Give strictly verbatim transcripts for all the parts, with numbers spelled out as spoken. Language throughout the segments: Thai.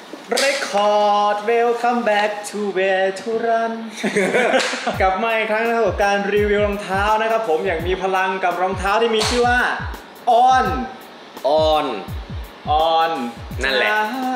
Record Welcome back to Where to Run กลับมาอีกครั้งนะครับกับการรีวิวรองเท้านะครับผมอย่างมีพลังกับรองเท้าที่มีชื่อว่า On On On นั่นแหละ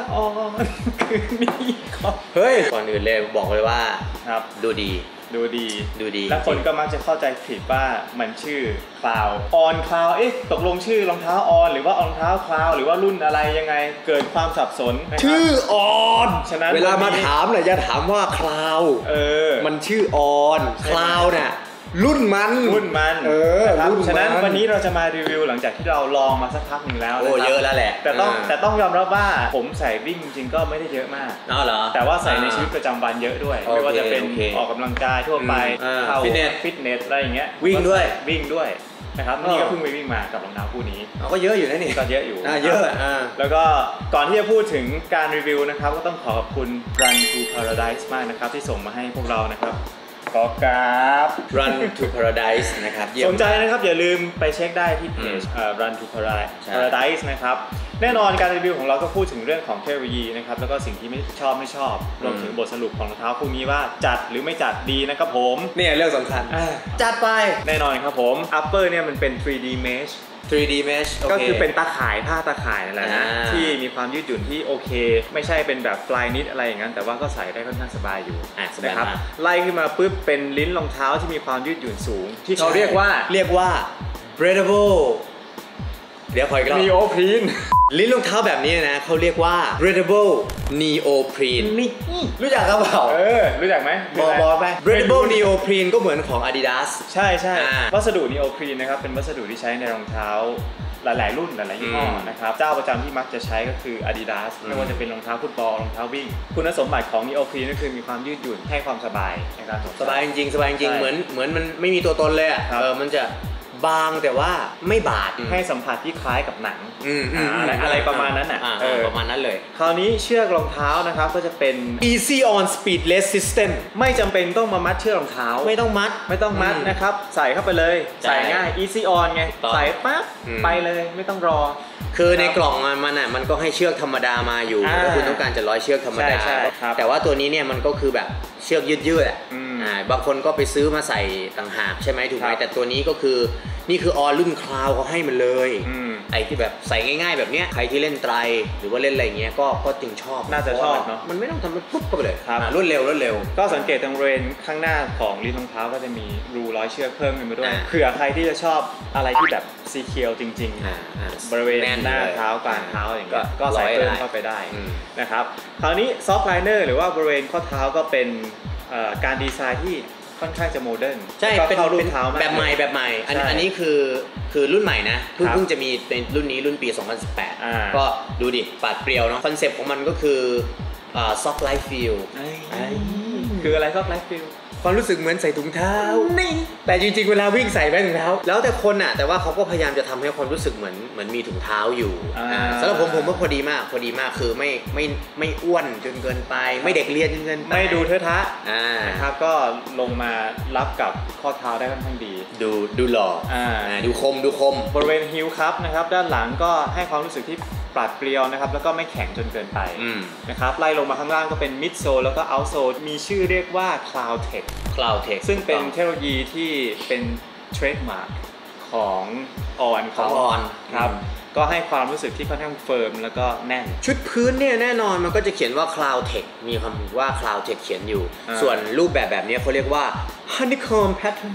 On คือนี่ครับเฮ้ยก่อนอื่นเลยบอกเลยว่าครับดูดีดูดีดูดีและคนก็มักจะเข้าใจผิดว่ามันชื่อ Cloud On Cloud เอ๊ะตกลงชื่อรองเท้า On หรือว่ารองเท้า Cloud หรือว่ารุ่นอะไรยังไงเกิดความสับสนชื่อ On ฉะนั้นเวลามาถามเนี่ยอย่าถามว่า Cloud เออมันชื่อ On Cloud น่ะรุ่นมันรุ่นมันเออครับฉะนั้นวันนี้เราจะมารีวิวหลังจากที่เราลองมาสักพักหนึ่งแล้วโอ้เยอะแล้วแหละแต่ต้องแต่ต้องยอมรับว่าผมใส่วิ่งจริงๆก็ไม่ได้เยอะมากอ๋อเหรอแต่ว่าใส่ในชีวิตประจำวันเยอะด้วยไม่ว่าจะเป็นออกกำลังกายทั่วไปเข้าฟิตเนสฟิตเนสอะไรอย่างเงี้ยวิ่งด้วยวิ่งด้วยนะครับนี่ก็เพิ่งไปวิ่งมากับรองเท้าคู่นี้ก็เยอะอยู่นะนี่ก็เยอะอยู่เยอะแล้วก็ก่อนที่จะพูดถึงการรีวิวนะครับก็ต้องขอขอบคุณ Run to Paradise มากนะครับที่ส่งมาให้พวกเรานะครับขอกราบ Run to Paradise นะครับสนใจนะครับอย่าลืมไปเช็คได้ที่เพจ Run to Paradise นะครับแน่นอนการรีวิวของเราก็พูดถึงเรื่องของเทคโนโลยีนะครับแล้วก็สิ่งที่ไม่ชอบไม่ชอบรวมถึงบทสรุปของรองเท้าคู่นี้ว่าจัดหรือไม่จัดดีนะครับผมเนี่ยเรื่องสำคัญจัดไปแน่นอนครับผม Upper เนี่ยมันเป็น ทรี ดี Mesh ทรี ดี Mesh ก็คือเป็นตาข่ายผ้าตาข่ายนั่นแหละนะที่มีความยืดหยุ่นที่โอเคไม่ใช่เป็นแบบปลายนิดอะไรอย่างนั้นแต่ว่าก็ใส่ได้ค่อนข้างสบายอยู่นะครับไล่ขึ้นมาปุ๊บเป็นลิ้นรองเท้าที่มีความยืดหยุ่นสูงที่เขาเรียกว่าเรียกว่า breathable เดี๋ยวคอยกัน neoprene ลิ้นรองเท้าแบบนี้นะเขาเรียกว่า breathable neoprene นี่รู้จักครับเปล่าเออรู้จักไหมบอกบอกไป breathable neoprene ก็เหมือนของ Adidas ใช่ใช่วัสดุ neoprene นะครับเป็นวัสดุที่ใช้ในรองเท้าหลายๆรุ่นหลายๆยี่ห้อนะครับเจ้าประจำที่มักจะใช้ก็คือ Adidas ไม่ว่าจะเป็นรองเท้าฟุตบอลรองเท้าวิ่งคุณสมบัติของ neoprene ก็คือมีความยืดหยุ่นให้ความสบายในการสบายจริงๆสบายจริงๆเหมือนเหมือนมันไม่มีตัวตนเลยอ่ะเออมันจะบางแต่ว่าไม่บาดให้สัมผัสที่คล้ายกับหนังอะไรอะไรประมาณนั้นอ่ะประมาณนั้นเลยคราวนี้เชือกรองเท้านะครับก็จะเป็น Easy on Speedless System ไม่จำเป็นต้องมามัดเชือกรองเท้าไม่ต้องมัดไม่ต้องมัดนะครับใส่เข้าไปเลยใส่ง่าย Easy on ไงใส่ปั๊บไปเลยไม่ต้องรอคือในกล่องมันอ่ะมันก็ให้เชือกธรรมดามาอยู่ถ้าคุณต้องการจะร้อยเชือกธรรมดาแต่ว่าตัวนี้เนี่ยมันก็คือแบบเชือกยืดๆอ่ะบางคนก็ไปซื้อมาใส่ต่างหากใช่ไหมถูกไหมแต่ตัวนี้ก็คือนี่คือออรุ่นคลาวเขาให้มันเลยไอ้ที่แบบใส่ง่ายๆแบบเนี้ยใครที่เล่นไตรหรือว่าเล่นอะไรเงี้ยก็ก็จึงชอบน่าจะชอบเนาะมันไม่ต้องทำมันปุ๊บไปเลยรวดเร็วรวดเร็วก็สังเกตตรงบริเวณข้างหน้าของลิ้นรองเท้าก็จะมีรูร้อยเชือกเพิ่มขึ้นมาด้วยเผื่อใครที่จะชอบอะไรที่แบบซีเคียวจริงๆบริเวณหน้าเท้ากลางเท้าอย่างเงี้ยก็ใส่เพิ่มเข้าไปได้นะครับคราวนี้ซอฟต์ไลเนอร์หรือว่าบริเวณข้อเท้าก็เป็นการดีไซน์ที่ค่อนข้างจะโมเดิร์นใช่เป็นรุ่นเท้าแบบใหม่แบบใหม่อันอันนี้คือคือรุ่นใหม่นะเพิ่งเพิ่งจะมีเป็นรุ่นนี้รุ่นปีสองพันสิบแปดก็ดูดิปาดเปรียวเนาะคอนเซ็ปต์ของมันก็คือซอฟต์ไลฟ์ฟีลคืออะไรซอฟต์ไลฟ์ฟีลความรู้สึกเหมือนใส่ถุงเท้าแต่จริงๆเวลาวิ่งใส่ไม่ถุงเท้าแล้วแต่คนอ่ะแต่ว่าเขาก็พยายามจะทำให้ความรู้สึกเหมือนเหมือนมีถุงเท้าอยู่สำหรับผมผมว่าพอดีมากพอดีมากคือไม่ไม่ไม่อ้วนจนเกินไปไม่เด็กเรียนจนเกินไปไม่ดูเทอะทะนะครับก็ลงมารับกับข้อเท้าได้ค่อนข้างดีดูดูหล่อดูคมดูคมบริเวณฮิลครับนะครับด้านหลังก็ให้ความรู้สึกที่ปราดเปรียวนะครับแล้วก็ไม่แข็งจนเกินไปนะครับไล่ลงมาข้างล่างก็เป็นมิดโซลแล้วก็เอาท์โซลมีชื่อเรียกว่า Cloud Tech Cloud Tech ซึ่งเป็นเทคโนโลยีที่เป็นเทรดมาร์กของออนของออนครับก็ให้ความรู้สึกที่ค่อนข้างเฟิร์มแล้วก็แน่นชุดพื้นเนี่ยแน่นอนมันก็จะเขียนว่า Cloud Tech มีคำว่า Cloud Tech เขียนอยู่ส่วนรูปแบบแบบนี้เขาเรียกว่า Honeycomb Pattern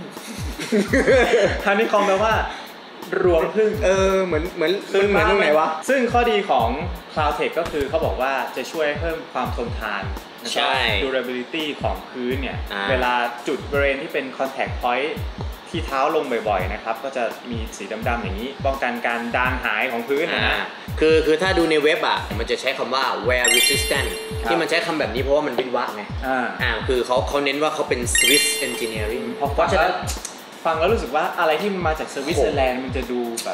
Honeycomb แปลว่ารวงผึ้งเออเหมือนเหมือนเหมือนตรงไหนวะซึ่งข้อดีของ Cloud Tech ก็คือเขาบอกว่าจะช่วยเพิ่มความทนทานใช่ durability ของพื้นเนี่ยเวลาจุดบริเวณที่เป็น contact point ที่เท้าลงบ่อยๆนะครับก็จะมีสีดำๆอย่างนี้ป้องกันการดางหายของพื้นนะคือคือถ้าดูในเว็บอ่ะมันจะใช้คำว่า wear resistant ที่มันใช้คำแบบนี้เพราะว่ามันวินวักไงอ่าคือเขาเขาเน้นว่าเขาเป็น Swiss engineering เพราะฉะนั้นฟังแล้วรู้สึกว่าอะไรที่มันมาจากสวิตเซอร์แลนด์มันจะดูแบบ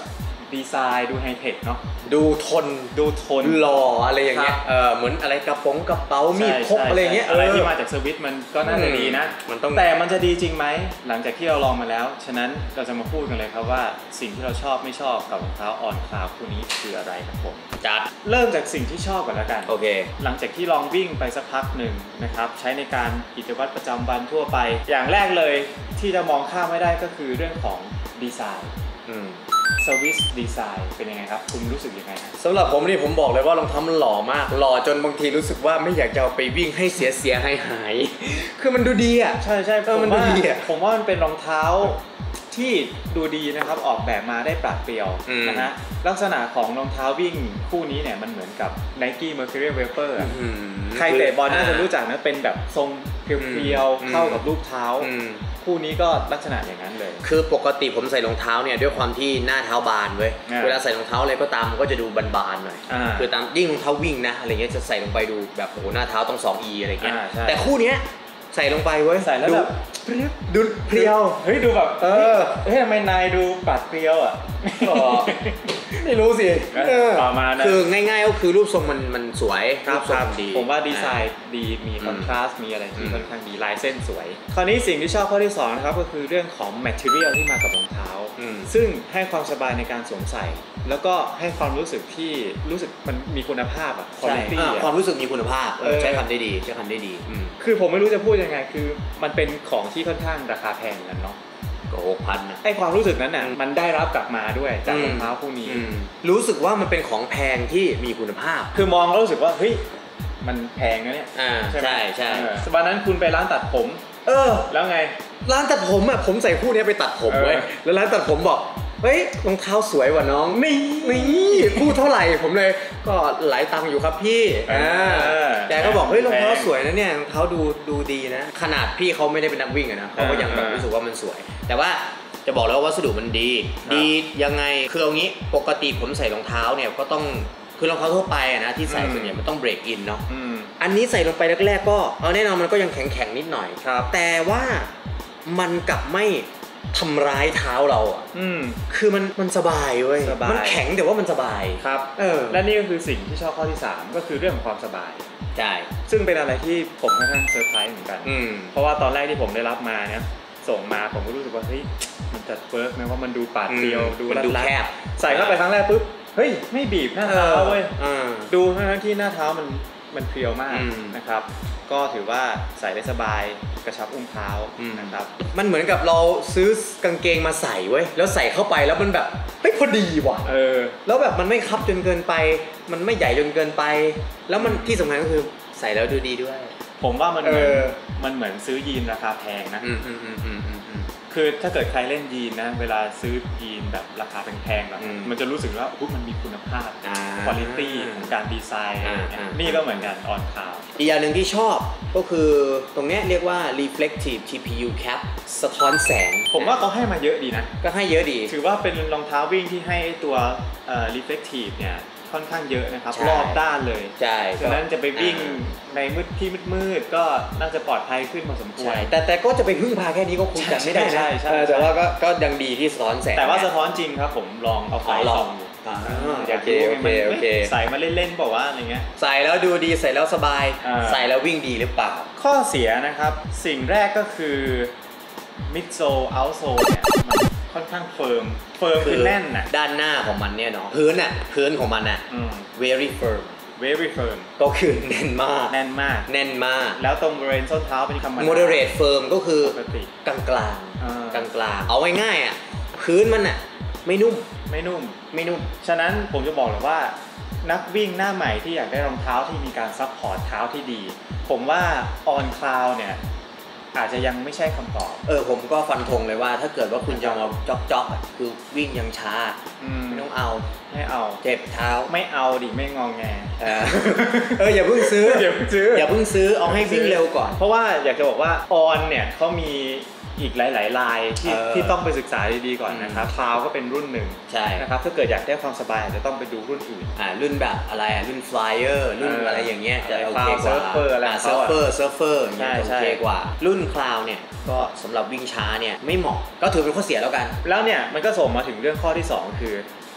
ดีไซน์ดูไฮเทคเนาะดูทนดูทนหล่ออะไรอย่างเงี้ยเออเหมือนอะไรกระป๋องกระเป๋ามีดพกอะไรเงี้ยอะไรที่มาจากสวิตมันก็น่าจะดีนะมันต้องแต่มันจะดีจริงไหมหลังจากที่เราลองมาแล้วฉะนั้นเราจะมาพูดกันเลยครับว่าสิ่งที่เราชอบไม่ชอบกับรองเท้าออนคลาวคู่นี้คืออะไรครับผมจัดเริ่มจากสิ่งที่ชอบก่อนแล้วกันโอเคหลังจากที่ลองวิ่งไปสักพักหนึ่งนะครับใช้ในการกิจวัตรประจำวันทั่วไปอย่างแรกเลยที่จะมองข้ามไม่ได้ก็คือเรื่องของดีไซน์สวิสดีไซน์เป็นยังไงครับคุณรู้สึกยังไงสำหรับผมนี่ผมบอกเลยว่ารองเท้ามันหล่อมากหล่อจนบางทีรู้สึกว่าไม่อยากจะเอาไปวิ่งให้เสียเสียหายหายคือมันดูดีอ่ะใช่ใช่ผมว่าผมว่ามันเป็นรองเท้าที่ดูดีนะครับออกแบบมาได้ปราดเปรียวนะฮะลักษณะของรองเท้าวิ่งคู่นี้เนี่ยมันเหมือนกับ Nike Mercurial Vapor ใครเตะบอลน่าจะรู้จักนะเป็นแบบทรงเพียวๆเข้ากับรูปเท้าคู่นี้ก็ลักษณะอย่างนั้นเลยคือปกติผมใส่รองเท้าเนี่ยด้วยความที่หน้าเท้าบานเว้ยเวลาใส่รองเท้าอะไรก็ตามมันก็จะดูบานๆหน่อยคือตามยิ่งรองเท้าวิ่งนะอะไรเงี้ยจะใส่ลงไปดูแบบโอ้โหหน้าเท้าต้อง สองอี อะไรเงี้ยแต่คู่เนี้ยใส่ลงไปเว้ยใส่แล้วแบบดูเพรียวเฮ้ยดูแบบเออเฮ้ยทำไมนายดูปัดเพรียวอ่ะไม่รู้สิต่อมานะคือง่ายๆก็คือรูปทรงมันมันสวยรูปทรงดีผมว่าดีไซน์ดีมีคอนทราสต์มีอะไรที่ค่อนข้างดีลายเส้นสวยคราวนี้สิ่งที่ชอบข้อที่สองนะครับก็คือเรื่องของ material ที่มากับรองเท้าซึ่งให้ความสบายในการสวมใส่แล้วก็ให้ความรู้สึกที่รู้สึกมันมีคุณภาพอ่ะความรู้สึกมีคุณภาพใช้คำได้ดีใช้คำได้ดีคือผมไม่รู้จะพูดยังไงคือมันเป็นของที่ค่อนข้างราคาแพงกันเนาะก็หกพันนะไอความรู้สึกนั้นน่ะมันได้รับกลับมาด้วยจากรองเท้าคู่นี้รู้สึกว่ามันเป็นของแพงที่มีคุณภาพคือมองแล้วรู้สึกว่าเฮ้ยมันแพงนะเนี่ยใช่ใช่วันนั้นคุณไปร้านตัดผมเออแล้วไงร้านตัดผมอ่ะผมใส่คู่นี้ไปตัดผมเว้ยแล้วร้านตัดผมบอกเฮ้ยรองเท้าสวยว่ะน้องนี่นี่พูดเท่าไหร่ผมเลยก็หลายตังค์อยู่ครับพี่แต่ก็บอกเฮ้ยรองเท้าสวยนะเนี่ยรองเท้าดูดูดีนะขนาดพี่เขาไม่ได้เป็นนักวิ่งอะนะเขาก็ยังแบบรู้สึกว่ามันสวยแต่ว่าจะบอกแล้วว่าวัสดุมันดีดียังไงคือเอางี้ปกติผมใส่รองเท้าเนี่ยก็ต้องคือรองเท้าทั่วไปอะนะที่ใส่ส่วนใหญ่มันต้องเบรกอินเนาะอันนี้ใส่ลงไปแรกๆก็เอาแน่นอนมันก็ยังแข็งๆนิดหน่อยแต่ว่ามันกลับไม่ทำร้ายเท้าเราอ่ะคือมันมันสบายเว้ยมันแข็งแต่ว่ามันสบายครับเออและนี่ก็คือสิ่งที่ชอบข้อที่สามก็คือเรื่องของความสบายใช่ซึ่งเป็นอะไรที่ผมค่อนข้างเซอร์ไพรส์เหมือนกันเพราะว่าตอนแรกที่ผมได้รับมาเนี่ยส่งมาผมก็รู้สึกว่าเฮ้ยมันจะเฟิร์กนะว่ามันดูปาดเปรียวดูมันดูแคบใส่เข้าไปครั้งแรกปุ๊บเฮ้ยไม่บีบหน้าเท้าเว้ยดูทั้งที่หน้าเท้ามันมันเพียวมากนะครับก็ถือว่าใส่ได้สบายกระชับอุ้งเท้านะครับมันเหมือนกับเราซื้อกางเกงมาใส่เว้ยแล้วใส่เข้าไปแล้วมันแบบเฮ้ยพอดีว่ะเออแล้วแบบมันไม่คับจนเกินไปมันไม่ใหญ่จนเกินไปแล้วมันที่สำคัญก็คือใส่แล้วดูดีด้วยผมว่ามันเหมือนมันเหมือนซื้อยีนราคาแพงนะคือถ้าเกิดใครเล่นยีนนะเวลาซื้อยีนแบบราคาแพงๆแบบมันจะรู้สึกว่าอุ๊ยมันมีคุณภาพคุณภาพของการดีไซน์นี่ก็เหมือนกันออนคลาวอีกอย่างหนึ่งที่ชอบก็คือตรงนี้เรียกว่า reflective ที พี ยู cap สะท้อนแสงผมว่าเขาให้มาเยอะดีนะก็ให้เยอะดีถือว่าเป็นรองเท้าวิ่งที่ให้ตัว reflective เนี่ยค่อนข้างเยอะนะครับรอบด้านเลยใช่ฉะนั้นจะไปวิ่งในมืดที่มืดๆก็น่าจะปลอดภัยขึ้นพอสมควรแต่แต่ก็จะไปพึ่งพาแค่นี้ก็คงจะไม่ได้นะแต่ว่าก็ก็ยังดีที่สะท้อนแสงแต่ว่าสะท้อนจริงครับผมลองเอาไฟส่องอยากดูโอเคใส่มาเล่นๆบอกว่าอะไรเงี้ยใส่แล้วดูดีใส่แล้วสบายใส่แล้ววิ่งดีหรือเปล่าข้อเสียนะครับสิ่งแรกก็คือมิดโซลเอาท์โซลเนี่ยมันค่อนข้างเฟิร์มเฟิร์มคือแน่นน่ะด้านหน้าของมันเนี่ยเนาะพื้นน่ะพื้นของมันน่ะ very firm very firm ก็คือแน่นมากแน่นมากแน่นมากแล้วตรงบริเวณส้นเท้าเป็นคำว่า moderate firm ก็คือกลางกลางกลางกลางเอาง่ายๆอ่ะพื้นมันน่ะไม่นุ่มไม่นุ่มไม่นุ่มฉะนั้นผมจะบอกเลยว่านักวิ่งหน้าใหม่ที่อยากได้รองเท้าที่มีการซัพพอร์ตเท้าที่ดีผมว่า on cloud เนี่ยอาจจะยังไม่ใช่คำตอบเออผมก็ฟันธงเลยว่าถ้าเกิดว่าคุณจะมาจ็อกจ็อกคือวิ่งยังช้าไม่ต้องเอาไม่เอาเจ็บเท้าไม่เอาดิไม่งองแงเอออย่าเพิ่งซื้ออย่าเพิ่งซื้ออย่าเพิ่งซื้อเอาให้วิ่งเร็วก่อนเพราะว่าอยากจะบอกว่าออนเนี่ยเขามีอีกหลายๆลายที่ที่ต้องไปศึกษาดีๆก่อนนะครับคลาวก็เป็นรุ่นหนึ่งใช่นะครับถ้าเกิดอยากได้ความสบายอาจจะต้องไปดูรุ่นอื่นอ่ารุ่นแบบอะไรอ่ะรุ่น flyer รุ่นอะไรอย่างเงี้ยจะโอเคกว่าเซิร์ฟเฟอร์อะไรเซิร์ฟเฟอร์เซิร์ฟเฟอร์อย่างเงี้ยโอเคกว่ารุ่นคลาวเนี่ยก็สำหรับวิ่งช้าเนี่ยไม่เหมาะก็ถือเป็นข้อเสียแล้วกันแล้วเนี่ยมันก็ส่งมาถึงเรื่องข้อที่สองคือ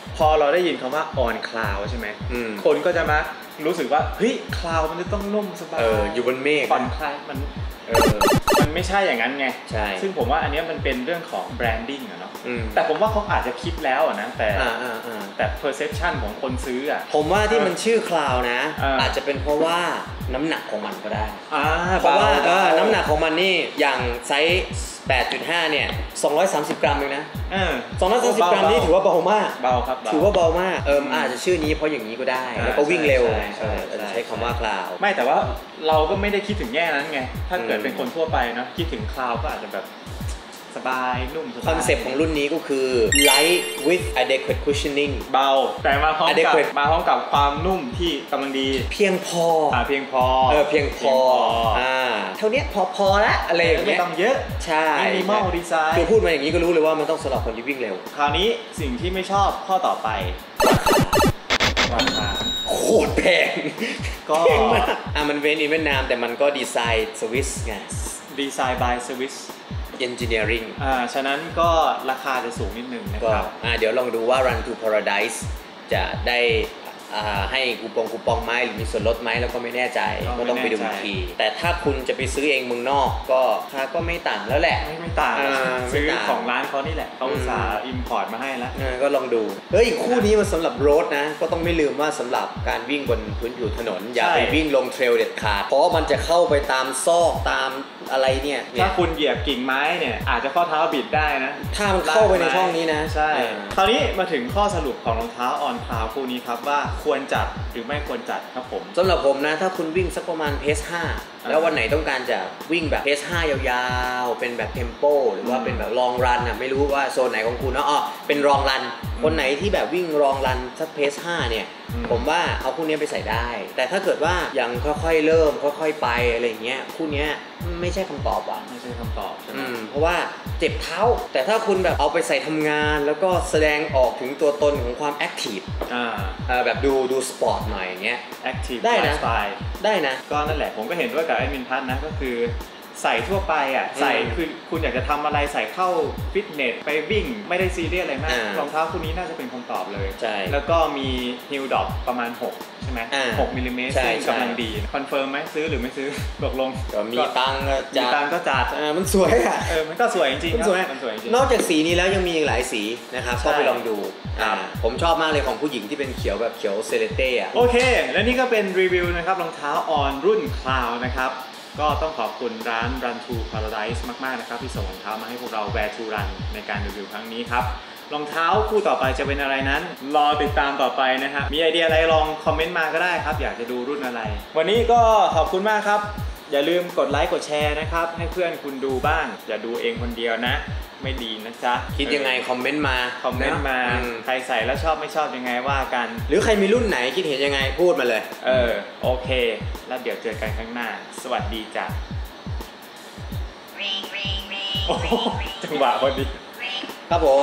พอเราได้ยินคำว่า on cloud ใช่ไหมคนก็จะมารู้สึกว่าเฮ้ย cloud มันจะต้องนุ่มสบายเอออยู่บนเมฆผ่อนคลายมันเออมันไม่ใช่อย่างนั้นไงใช่ซึ่งผมว่าอันนี้มันเป็นเรื่องของ branding อะเนาะแต่ผมว่าเขาอาจจะคิดแล้วอะนะแต่แต่ perception ของคนซื้ออะผมว่าที่มันชื่อ cloud นะอาจจะเป็นเพราะว่าน้ำหนักของมันก็ได้เพราะว่าน้ำหนักของมันนี่อย่างไซส์ แปดจุดห้า เนี่ยสองร้อยสามสิบกรัมเองนะสองร้อยสามสิบกรัมนี่ถือว่าเบามากเบาครับถือว่าเบามากเอออาจจะชื่อนี้เพราะอย่างนี้ก็ได้แล้วก็วิ่งเร็วใช้คำว่า cloud ไม่แต่ว่าเราก็ไม่ได้คิดถึงแง่นั้นไงถ้าเกิดเป็นคนทั่วไปนะคิดถึง cloud ก็อาจจะแบบสบายนุ่มสบายคอนเซ็ปต์ของรุ่นนี้ก็คือ light with adequate cushioning เบาแต่มาพร้อมกับมาพร้อมกับความนุ่มที่กำลังดีเพียงพออ่าเพียงพอเออเพียงพออ่าเท่านี้พอพอละอะไรอย่างเงี้ยไม่ต้องเยอะใช่มินิมอลดีไซน์คือพูดมาอย่างนี้ก็รู้เลยว่ามันต้องสำหรับคนที่วิ่งเร็วคราวนี้สิ่งที่ไม่ชอบข้อต่อไปราคาโคตรแพงก็แพงมากอ่ะมันเว้นอินเวียดนามแต่มันก็ดีไซน์สวิสไงดีไซน์ by Swiss Engineering อ่าฉะนั้นก็ราคาจะสูงนิดนึงนะครับอ่าเดี๋ยวลองดูว่า Run to Paradise จะได้ให้คูปองคูปองไหมหรือมีส่วนลดไหมแล้วก็ไม่แน่ใจก็ต้องไปดูอีกทีแต่ถ้าคุณจะไปซื้อเองเมืองนอกก็ค่าก็ไม่ต่างแล้วแหละไม่ไม่ต่างซื้อของร้านเขานี่แหละเขาอุตส่าห์อิมพอร์ตมาให้แล้วก็ลองดูเฮ้ยคู่นี้มันสำหรับโรดนะก็ต้องไม่ลืมว่าสำหรับการวิ่งบนพื้นผิวถนนอย่าไปวิ่งลงเทรลเด็ดขาดเพราะมันจะเข้าไปตามซอกตามอะไรเนี่ยถ้าคุณเหยียบกิ่งไม้เนี่ยอาจจะข้อเท้าบิดได้นะถ้ามันเข้าไปในช่องนี้นะใช่คราวนี้มาถึงข้อสรุปของรองเท้า On Cloud คู่นี้ครับว่าควรจัดหรือไม่ควรจัดครับผมสำหรับผมนะถ้าคุณวิ่งสักประมาณเพสห้าแล้ววันไหนต้องการจะวิ่งแบบเพสห้ายาวๆเป็นแบบเทมโปหรือว่าเป็นแบบลองรันอ่ะไม่รู้ว่าโซนไหนของคุณเนาะอ๋อเป็นรองรันคนไหนที่แบบวิ่งรองรันสักเพสห้าเนี่ยผมว่าเอาคู่นี้ไปใส่ได้แต่ถ้าเกิดว่ายังค่อยๆเริ่มค่อยๆไปอะไรอย่างเงี้ยคู่นี้ไม่ใช่คำตอบว่ะไม่ใช่คำตอบอืมเพราะว่าเจ็บเท้าแต่ถ้าคุณแบบเอาไปใส่ทำงานแล้วก็แสดงออกถึงตัวตนของความแอคทีฟอ่าแบบดูดูสปอร์ตหน่อยอย่างเงี้ยแอคทีฟได้นะได้นะก็นั่นแหละผมก็เห็นด้วยกับแอดมินพัฒน์นะก็คือใส่ทั่วไปอ่ะใส่คือคุณอยากจะทำอะไรใส่เข้าฟิตเนสไปวิ่งไม่ได้ซีเรียสอะไรมากรองเท้าคู่นี้น่าจะเป็นคำตอบเลยใช่แล้วก็มีฮิลดอปประมาณหกใช่ไหมหกมิลลิเมตรซึ่งกำลังดีคอนเฟิร์มไหมซื้อหรือไม่ซื้อตกลงก็มีตังค์มีตังค์ก็จัดมันสวยอ่ะเออมันก็สวยจริงๆมันสวยมันสวยจริงนอกจากสีนี้แล้วยังมีอีกหลายสีนะครับก็ไปลองดูผมชอบมากเลยของผู้หญิงที่เป็นเขียวแบบเขียวเซเลเต้อะโอเคและนี่ก็เป็นรีวิวนะครับรองเท้า On รุ่น Cloud นะครับก็ต้องขอบคุณร้าน Run to Paradise มากๆนะครับที่ส่งรองเท้ามาให้พวกเรา Wear to Run ในการรีวิวครั้งนี้ครับรองเท้าคู่ต่อไปจะเป็นอะไรนั้นรอติดตามต่อไปนะครับมีไอเดียอะไรลองคอมเมนต์มาก็ได้ครับอยากจะดูรุ่นอะไรวันนี้ก็ขอบคุณมากครับอย่าลืมกดไลค์กดแชร์นะครับให้เพื่อนคุณดูบ้างอย่าดูเองคนเดียวนะไม่ดีนะจ๊ะคิดยังไงคอมเมนต์มาคอมเมนต์มาใครใส่แล้วชอบไม่ชอบยังไงว่ากันหรือใครมีรุ่นไหนคิดเห็นยังไงพูดมาเลยเออโอเคแล้วเดี๋ยวเจอกันข้างหน้าสวัสดีจ้ะจังหวะพอดีครับผม